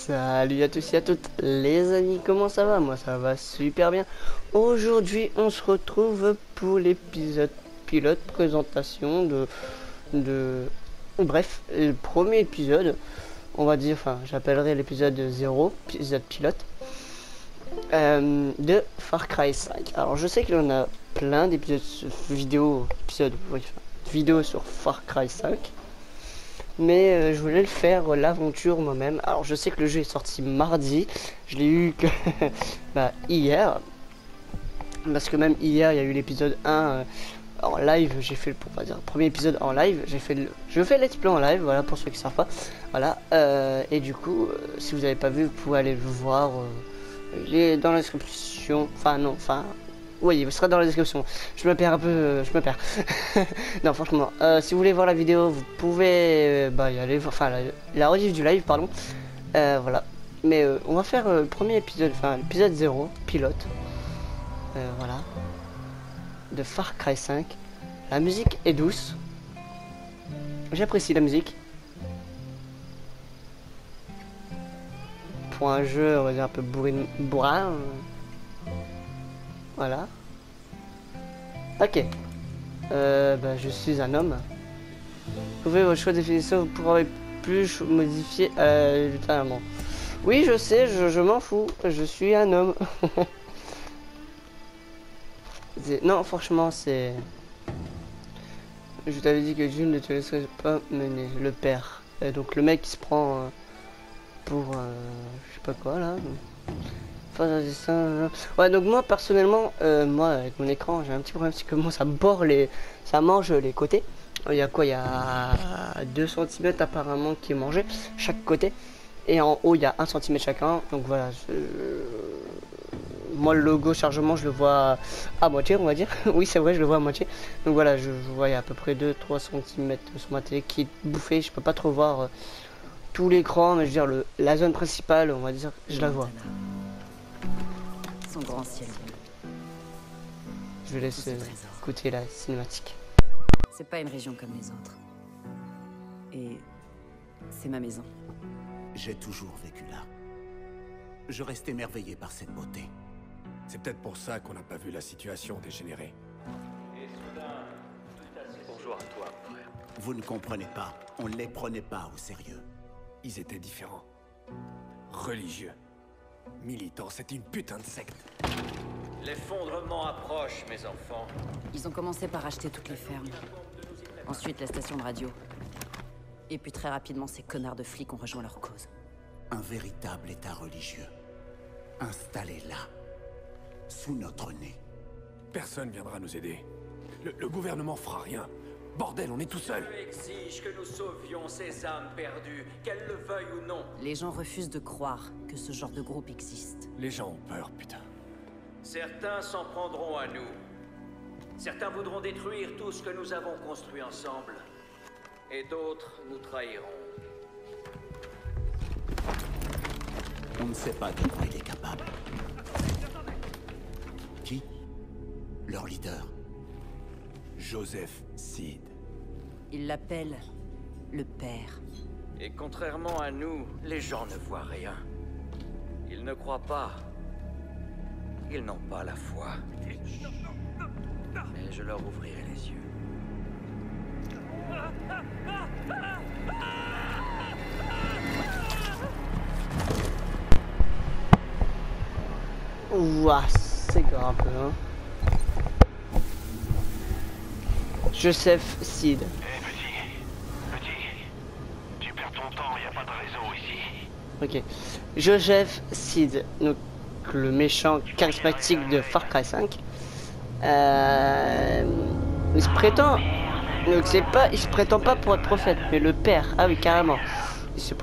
Salut à tous et à toutes les amis, comment ça va? Moi ça va super bien. Aujourd'hui on se retrouve pour l'épisode pilote présentation de... Bref, le premier épisode, on va dire, enfin j'appellerai l'épisode 0, épisode pilote, de Far Cry 5. Alors je sais qu'il y en a plein d'épisodes vidéo, vidéo sur Far Cry 5. Mais je voulais le faire l'aventure moi-même. Alors je sais que le jeu est sorti mardi. Je l'ai eu que hier. Parce que même hier il y a eu l'épisode 1 en live. J'ai fait le premier épisode en live. Je fais let's play en live, voilà, pour ceux qui ne savent pas. Voilà. Et du coup, si vous n'avez pas vu, vous pouvez aller le voir. Il est dans la description. Oui, il sera dans la description. Je me perds un peu, je me perds. Non, franchement, si vous voulez voir la vidéo, vous pouvez y aller. Enfin, la rediff du live, pardon. Voilà. Mais on va faire le premier épisode, enfin l'épisode 0, pilote. Voilà. De Far Cry 5. La musique est douce. J'apprécie la musique. Pour un jeu, on va dire un peu bourrin. Voilà. Ok. Je suis un homme. Trouvez votre choix de définition, vous pourrez plus modifier ultérieurement. Oui, je sais, je m'en fous. Je suis un homme. Non, franchement, c'est... Je t'avais dit que Dieu ne te laisserait pas mener. Le père. Donc le mec qui se prend pour... je sais pas quoi, là. Ouais, donc moi personnellement, moi avec mon écran j'ai un petit problème, c'est que moi ça mange les côtés. Il y a quoi? Il y a 2 cm apparemment qui est mangé chaque côté, et en haut il y a 1 cm chacun. Donc voilà, moi le logo chargement je le vois à moitié, on va dire. Oui, c'est vrai, je le vois à moitié. Donc voilà, je vois il y a à peu près 2-3 cm sur ma télé qui est bouffé. Je peux pas trop voir tout l'écran, mais je veux dire la zone principale, on va dire, je la vois. Son grand ciel bleu. Je vais laisser écouter la cinématique. C'est pas une région comme les autres. Et c'est ma maison. J'ai toujours vécu là. Je reste émerveillé par cette beauté. C'est peut-être pour ça qu'on n'a pas vu la situation dégénérer. Et soudain, tout à fait. Bonjour à toi, frère. Vous ne comprenez pas. On ne les prenait pas au sérieux. Ils étaient différents. Religieux. Militants, c'est une putain de secte. L'effondrement approche, mes enfants. Ils ont commencé par acheter toutes les fermes. Ensuite, la station de radio. Et puis très rapidement, ces connards de flics ont rejoint leur cause. Un véritable état religieux. Installé là. Sous notre nez. Personne viendra nous aider. Le gouvernement fera rien. Bordel, on est tout seul. Dieu exige que nous sauvions ces âmes perdues, qu'elles le veuillent ou non. Les gens refusent de croire que ce genre de groupe existe. Les gens ont peur, putain. Certains s'en prendront à nous. Certains voudront détruire tout ce que nous avons construit ensemble. Et d'autres nous trahiront. On ne sait pas de quoi il est capable. Qui? Leur leader. Joseph Seed. Ils l'appellent le père. Et contrairement à nous, les gens ne voient rien. Ils ne croient pas. Ils n'ont pas la foi. Mais je leur ouvrirai les yeux. Ouah, c'est grave, hein. Joseph Seed. Petit, tu perds ton temps, y a pas de réseau ici. Ok. Joseph Seed, donc le méchant charismatique de Far Cry 5. Il se prétend. Donc il se prétend pas pour être prophète, mais le père. Ah oui, carrément. Il se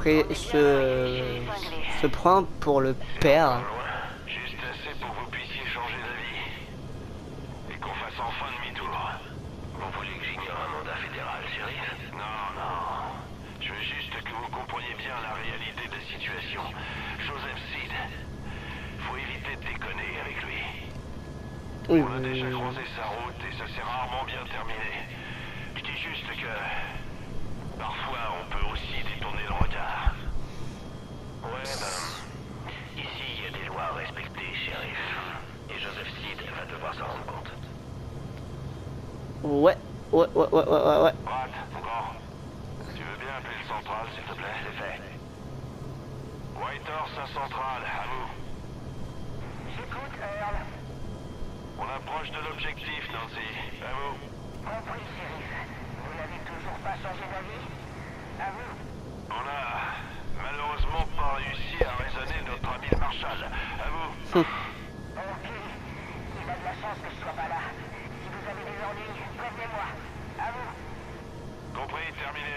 prend pour le père. Juste assez pour que vous puissiez changer d'avis. Et qu'on fasse enfin demi-tour. Vous voulez que j'ignore un mandat fédéral, Cyril? Non. Je veux juste que vous compreniez bien la réalité de la situation. Joseph Seed. Faut éviter de déconner avec lui. Oui, On a déjà croisé sa route et ça s'est rarement bien terminé. Je dis juste que... parfois, on peut aussi détourner le regard. Ici, il y a des lois à respecter, shérif. Et Joseph Seed va devoir s'en rendre compte. Ouais. Brad, encore. Tu veux bien appeler le central, s'il te plaît? C'est fait. Whitehorse à central, à vous. J'écoute, Earl. On approche de l'objectif, Nancy. À vous. Compris, shérif. Vous n'avez toujours pas changé d'avis? À vous. On a malheureusement pas réussi à raisonner notre ami le Marshal. À vous. Ok. Il a de la chance que je sois pas là. Si vous avez des ennuis, prévenez-moi. À vous. Compris, terminé.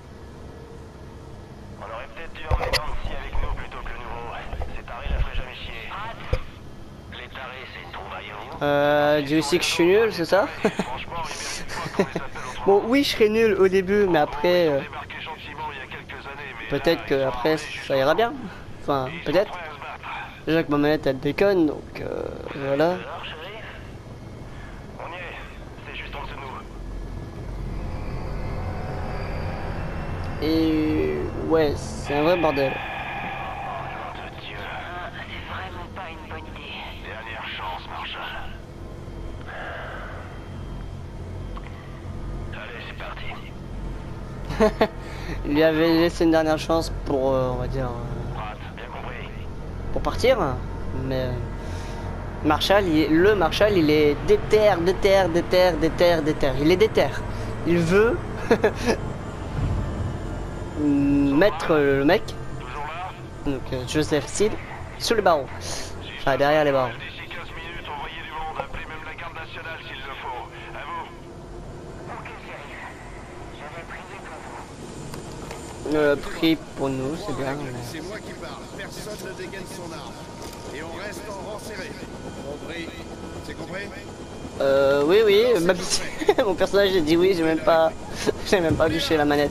On aurait peut-être dû emmener Nancy avec nous plutôt que le nouveau. Ces tarés la feraient jamais chier. Les tarés, c'est une trouvaille à vous. Dieu sait que je suis nul, c'est ça? Franchement, ils méritent pas qu'on les appelle autrement. Bon, oui, je serai nul au début, mais après, Ils ont débarqué gentiment il y a quelques années, mais peut-être là, que ils sont après armés ça ira bien. Enfin, Ils sont peut-être. prêts à se battre. Déjà que ma manette elle déconne, donc voilà. Alors, chérie? On y est. C'est juste en dessous de nous. Et ouais, c'est un vrai bordel. Nom de Dieu. C'est vraiment pas une bonne idée. Dernière chance, Marshall. Allez, c'est parti. Il lui avait laissé une dernière chance pour, on va dire, Brad, bien compris. pour partir. Mais Marshall, le Marshall, il est déter. Il est déter. Il veut mettre le mec, Toujours là? donc Joseph Seed, sous les barreaux. Enfin, derrière les barreaux. D'ici 15 minutes, envoyez du monde. Appelez même la garde nationale s'il le faut. À vous. Ok, shérif. Je vais prier pour vous. Pris pour nous, c'est bien. mais- C'est moi qui parle. Personne ne dégaine son arme. Et on reste en rang serré. Compris? C'est compris? Oui, même si mon personnage a dit oui, j'ai même pas touché la manette.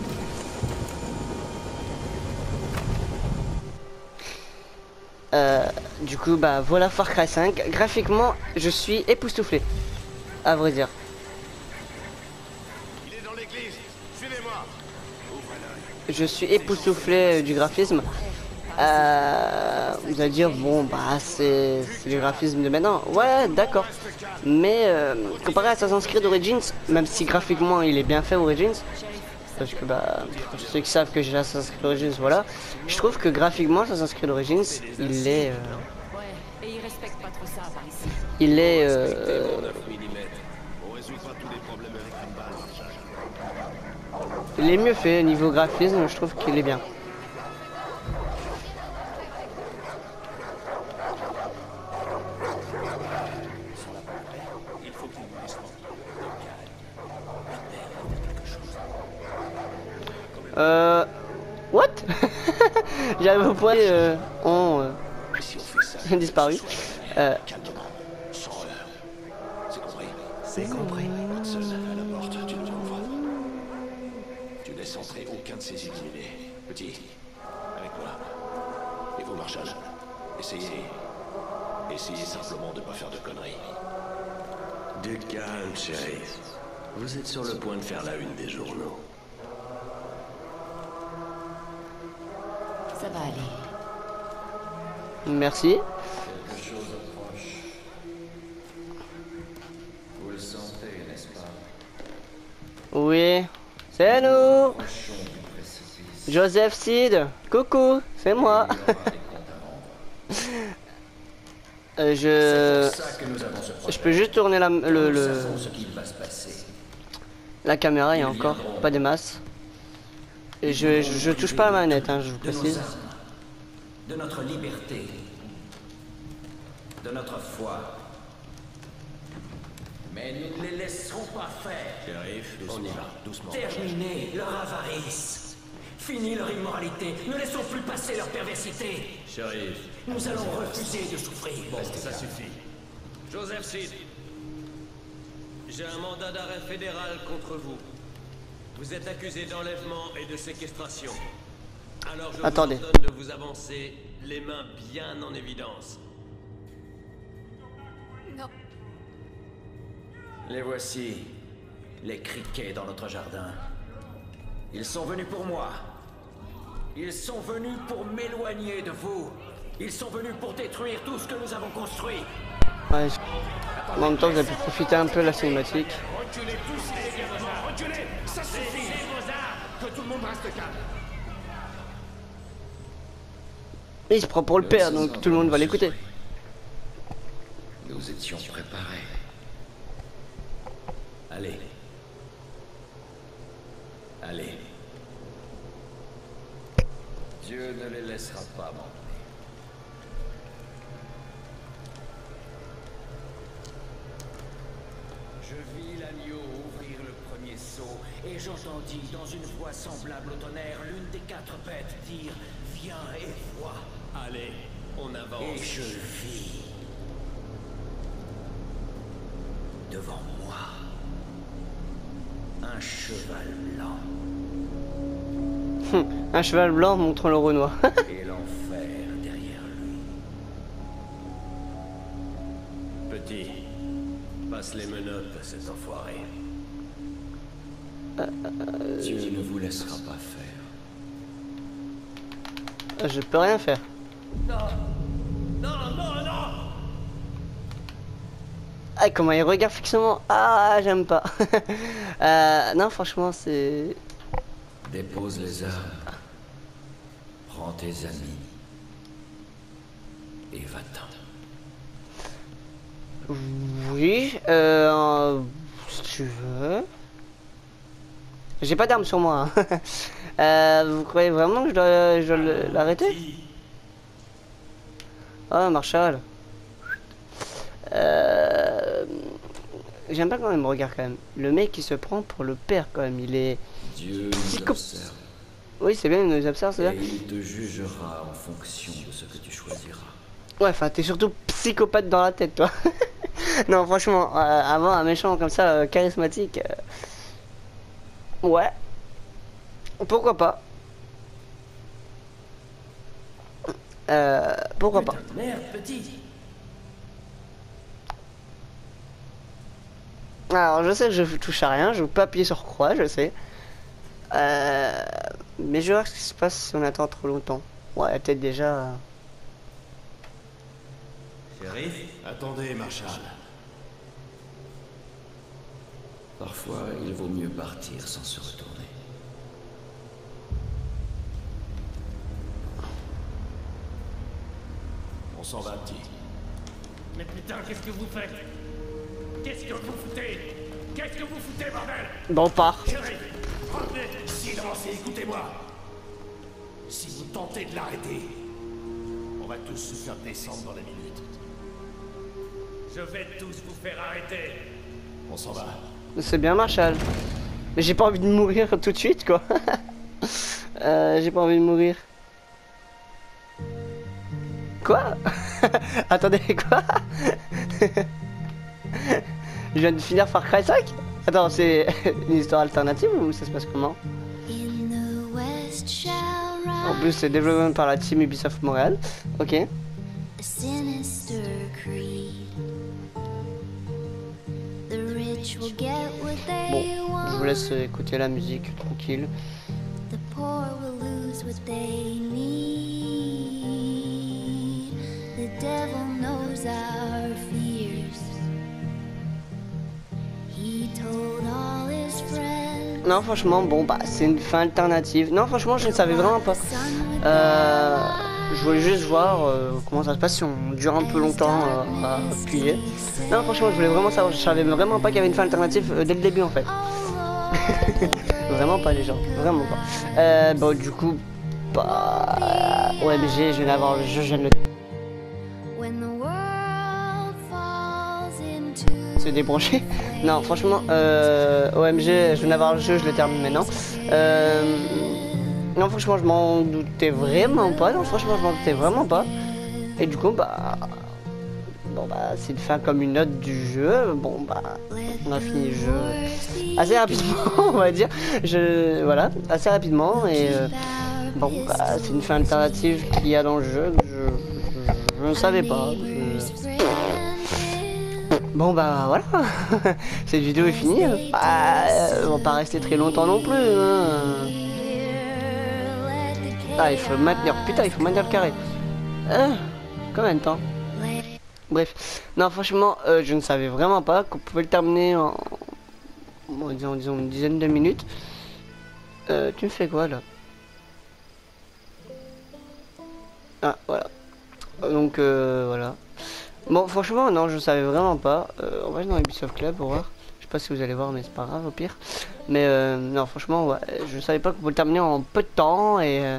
Du coup, bah voilà Far Cry 5. Graphiquement, je suis époustouflé, à vrai dire. Il est dans l'église. Suivez-moi. Je suis époustouflé du graphisme. Vous allez dire, bon, bah c'est du graphisme de maintenant. Ouais, d'accord. Mais comparé à Assassin's Creed Origins, même si graphiquement il est bien fait Origins, parce que bah, pour ceux qui savent que j'ai Assassin's Creed Origins, voilà, je trouve que graphiquement Assassin's Creed Origins, il est, Ouais, et ils respectent pas trop ça par ici. il est, On résout pas tous les problèmes avec une balle. il est mieux fait niveau graphisme. Je trouve qu'il est bien. What? J'arrive au point ont disparu. Sans heure. C'est compris? C'est compris. Seul à la porte, tu nous ouvres. Tu laisses entrer aucun de ces illuminés. Petit, avec moi. Et vous, Marshall, essayez simplement de pas faire de conneries. Du calme, shérif. Vous êtes sur le point de faire la une des journaux. Ça va aller. Merci. Quelque chose approche. Vous le sentez, n'est-ce pas? Oui, c'est nous. Approchons du précipice. Joseph Seed. Coucou, c'est moi. Il y aura des comptes à rendre. Je C'est pour ça que nous avons ce problème. je peux juste tourner Nous savons ce qu'il va se passer. la caméra, il y a encore pas des masses. Et je touche pas à la manette, hein, je vous De nos précise. armes, de notre liberté, de notre foi. Mais nous ne les laisserons pas faire. Shérif, on y va, doucement. Terminer leur avarice. Fini leur immoralité. Ne laissons plus passer leur perversité. Shérif. Nous allons refuser de souffrir. Bon, ça suffit. Joseph Seed, j'ai un mandat d'arrêt fédéral contre vous. Vous êtes accusé d'enlèvement et de séquestration. Alors je Attendez. vous ordonne de vous avancer les mains bien en évidence. Non. Les voici, les criquets dans notre jardin. Ils sont venus pour moi. Ils sont venus pour m'éloigner de vous. Ils sont venus pour détruire tout ce que nous avons construit. Ouais, en même temps, vous avez pu profiter un peu de la cinématique. Reculez tous immédiatement. Reculez. Ça suffit. Que tout le monde reste calme. Il se prend pour le père, donc tout le monde va l'écouter. Nous étions préparés. Allez. Allez. Dieu ne les laissera pas m'emmener. Je vis l'agneau ouvrir le premier seau, et j'entendis dans une voix semblable au tonnerre l'une des 4 bêtes dire « Viens et vois ». Allez, on avance. Et je vis devant moi un cheval blanc Un cheval blanc montrant le Renoir. et l'enfer derrière lui. Petit, passe les menottes à cet enfoiré. Dieu ne vous laissera pas faire. Je peux rien faire. Non, non, non. Ah, comment il regarde fixement. Ah, j'aime pas. Non, franchement, c'est... Dépose les armes. Prends tes amis. Et va-t'en. Oui, si tu veux. J'ai pas d'armes sur moi. Hein. Vous croyez vraiment que je dois l'arrêter? Oh, Marshall. J'aime pas quand même me regarde quand même. Le mec qui se prend pour le père quand même. Il est... Dieu nous observe. Oui, c'est bien, il nous observe, c'est bien. Et il te jugera en fonction de ce que tu choisiras. Ouais, enfin, t'es surtout psychopathe dans la tête, toi. Non, franchement, avoir un méchant comme ça, charismatique... Ouais. Pourquoi pas. Pourquoi pas. Merde, petit. Alors, je sais que je touche à rien, je peux appuyer sur croix, je sais. Mais je vais voir ce qui se passe si on attend trop longtemps. Ouais, peut-être déjà... Shérif. Attendez, Marshall. Parfois, il vaut mieux partir sans se retourner. On s'en va, petit. Mais putain, qu'est-ce que vous faites? Qu'est-ce que vous foutez? Qu'est-ce que vous foutez, bordel? Bon, on part. Shérif, revenez. Silence et écoutez-moi. Si vous tentez de l'arrêter, on va tous se faire descendre dans la minute. Je vais tous vous faire arrêter. On s'en va. C'est bien, Marshall. Mais j'ai pas envie de mourir tout de suite, quoi. J'ai pas envie de mourir. Quoi? Attendez, quoi? Je viens de finir Far Cry 5? Attends, c'est une histoire alternative ou ça se passe comment? En plus, c'est développé par la team Ubisoft Montréal. Ok. Bon, je vous laisse écouter la musique tranquille. Non, franchement, bon, bah, c'est une fin alternative. Non, franchement, je ne savais vraiment pas. Je voulais juste voir comment ça se passe si on dure un peu longtemps à appuyer. Non, franchement, je voulais vraiment savoir. Je savais vraiment pas qu'il y avait une fin alternative dès le début, en fait. Vraiment pas, les gens. Vraiment pas. Bon, du coup, bah... OMG, je viens d'avoir le jeu, je viens de le... Se débrancher. Non, franchement, OMG, je viens d'avoir le jeu, je le termine maintenant. Non, franchement, je m'en doutais vraiment pas. Non, franchement, je m'en doutais vraiment pas. Et du coup, bah... Bon, bah, c'est une fin comme une autre du jeu. Bon, bah, on a fini le jeu assez rapidement, on va dire. Voilà, assez rapidement. Et bon, bah, c'est une fin alternative qu'il y a dans le jeu. Je ne savais pas. Bon, bah, voilà. Cette vidéo est finie. Bah, on va pas rester très longtemps non plus. Hein. Ah, il faut maintenir. Putain, il faut maintenir le carré. Combien de temps? Bref. Non, franchement, je ne savais vraiment pas qu'on pouvait le terminer en... Bon, disons une dizaine de minutes. Tu me fais quoi, là? Ah, voilà. Donc, voilà. Bon, franchement, non, je savais vraiment pas. On va aller dans Ubisoft Club pour voir. Je sais pas si vous allez voir, mais c'est pas grave, au pire. Mais, non, franchement, ouais, je savais pas qu'on pouvait le terminer en peu de temps. Et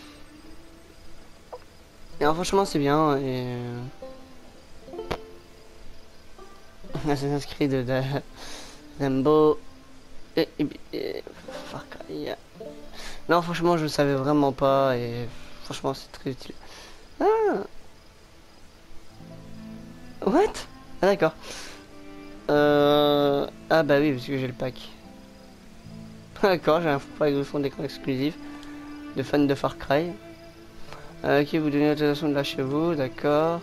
non, franchement, c'est bien. Et... Assassin's Creed de Rambo et Far Cry. Non, franchement, je le savais vraiment pas. Et franchement, c'est très utile. Ah! What? Ah, d'accord. Ah bah oui, parce que j'ai le pack. D'accord, j'ai un pack de fond d'écran exclusif de fans de Far Cry. Qui vous donnez l'autorisation de lâcher vous, d'accord.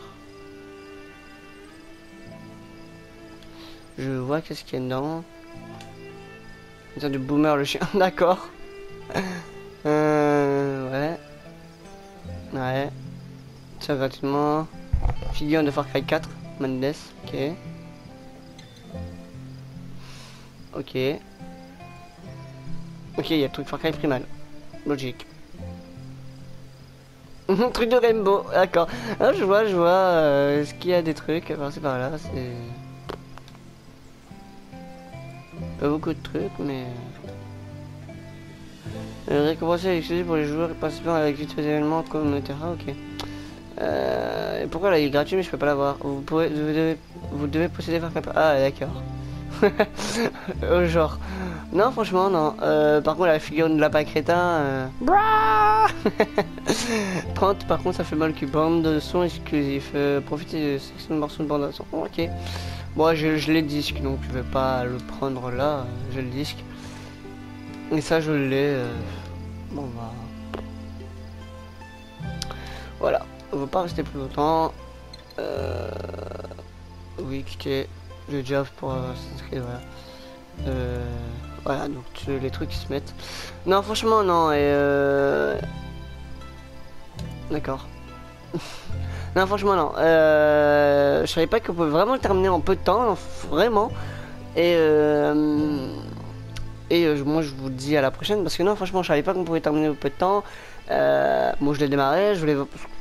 Je vois qu'est-ce qu'il y a dedans. De boomer le chien, d'accord. Ouais. Ouais. Ça gratuitement. Figure de Far Cry 4, Mendes, ok. Ok. Ok, il y a le truc Far Cry Primal. Logique. Truc de Rainbow, d'accord. Ah, je vois, est-ce qu'il y a des trucs par-ci par-là, c'est... Pas beaucoup de trucs, mais... récompenser exclusif pour les joueurs participant à l'activité des événements communautaires, ok. Et pourquoi là il est gratuit mais je peux pas l'avoir. Vous devez posséder Far Cry. Ah d'accord. Genre. Non franchement non. Par contre la figure de lapin crétin. 30 par contre ça fait mal que bande de son exclusif. Profitez de ce morceau de bande de son. Ok. Bon je l'ai disque donc je vais pas le prendre là. J'ai le disque. Et ça je l'ai. Bon bah. Voilà. On va pas rester plus longtemps. Oui, cliquez. Le job pour s'inscrire, voilà. Voilà, donc les trucs qui se mettent. Non, franchement, non. Et d'accord. Non, franchement, non. Je savais pas qu'on pouvait vraiment le terminer en peu de temps, vraiment. Et moi, je vous dis à la prochaine parce que non, franchement, je savais pas qu'on pouvait terminer en peu de temps. Moi je l'ai démarré, je voulais...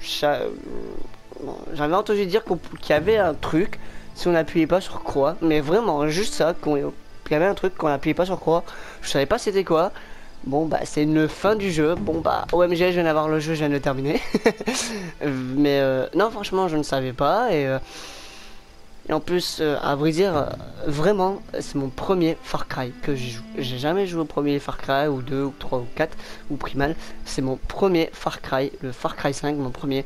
J'avais entendu dire qu'il y avait un truc si on n'appuyait pas sur croix, mais vraiment juste ça, qu'il y avait un truc qu'on n'appuyait pas sur croix, je savais pas c'était quoi. Bon bah c'est une fin du jeu, bon bah OMG je viens d'avoir le jeu, je viens de le terminer. Mais non franchement je ne savais pas et en plus, à vrai dire, vraiment, c'est mon premier Far Cry que je joue. J'ai jamais joué au premier Far Cry, ou 2, ou 3, ou 4, ou Primal. C'est mon premier Far Cry, le Far Cry 5, mon premier.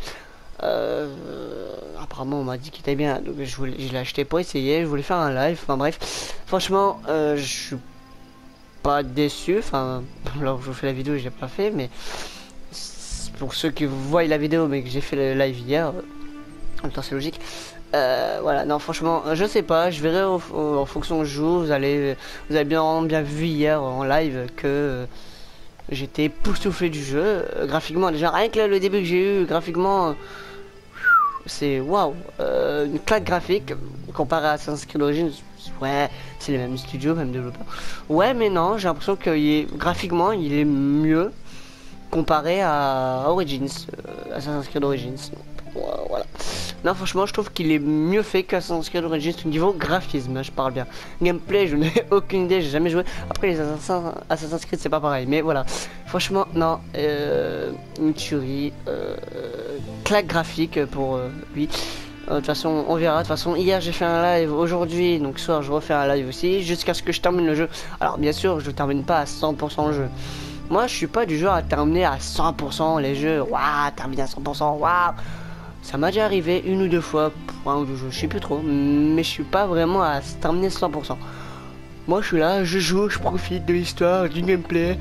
Apparemment, on m'a dit qu'il était bien, donc je l'ai acheté pour essayer, je voulais faire un live, enfin bref. Franchement, je suis pas déçu, enfin, alors je vous fais la vidéo, je l'ai pas fait, mais pour ceux qui voient la vidéo, mais que j'ai fait le live hier, en même temps c'est logique. Voilà, non franchement je sais pas, je verrai en fonction du jour. Vous avez bien vu hier en live que j'étais époustouflé du jeu, graphiquement déjà, rien que là, le début que j'ai eu graphiquement c'est waouh, une claque graphique comparé à Assassin's Creed Origins. Ouais, c'est les mêmes studios, même développeurs, ouais mais non, j'ai l'impression que graphiquement il est mieux comparé à Origins, Assassin's Creed Origins. Voilà. Non franchement je trouve qu'il est mieux fait qu'Assassin's Creed Origins au niveau graphisme, je parle bien. Gameplay je n'ai aucune idée, j'ai jamais joué. Après les Assassin's Creed c'est pas pareil, mais voilà. Franchement non, une tuerie, claque graphique pour lui. De toute façon on verra, de toute façon hier j'ai fait un live, aujourd'hui donc ce soir je refais un live aussi, jusqu'à ce que je termine le jeu. Alors bien sûr je termine pas à 100% le jeu. Moi je suis pas du genre à terminer à 100% les jeux, waouh, terminer à 100%, waouh. Ça m'a déjà arrivé une ou deux fois pour un ou deux jeux, je sais plus trop, mais je suis pas vraiment à terminer 100%. Moi je suis là, je joue, je profite de l'histoire, du gameplay.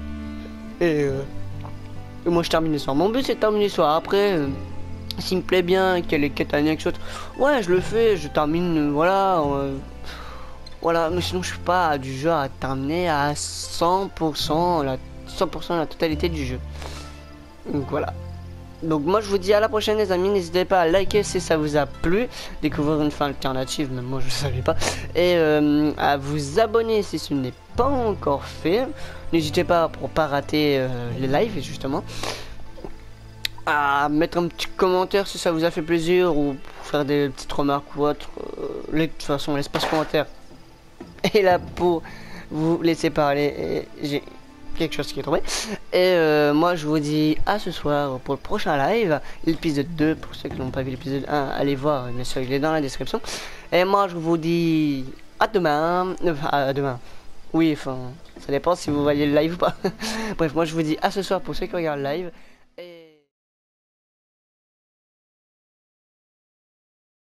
Et moi je termine l'histoire. Mon but c'est de terminer l'histoire. Après, s'il me plaît bien, qu'il y a les quêtes annexes, ouais je le fais, je termine, voilà. Voilà, mais sinon je suis pas du genre à terminer à 100% la totalité du jeu. Donc voilà. Donc moi je vous dis à la prochaine les amis, n'hésitez pas à liker si ça vous a plu, découvrir une fin alternative, même moi je ne savais pas, et à vous abonner si ce n'est pas encore fait. N'hésitez pas pour pas rater les lives justement, à mettre un petit commentaire si ça vous a fait plaisir ou pour faire des petites remarques ou autre. De toute façon l'espace commentaire est là pour vous laisser parler et j'ai quelque chose qui est tombé. Et moi je vous dis à ce soir pour le prochain live, l'épisode 2. Pour ceux qui n'ont pas vu l'épisode 1, allez voir, bien sûr il est dans la description. Et moi je vous dis à demain. À demain. Oui, enfin ça dépend si vous voyez le live ou pas. Bref, moi je vous dis à ce soir pour ceux qui regardent le live.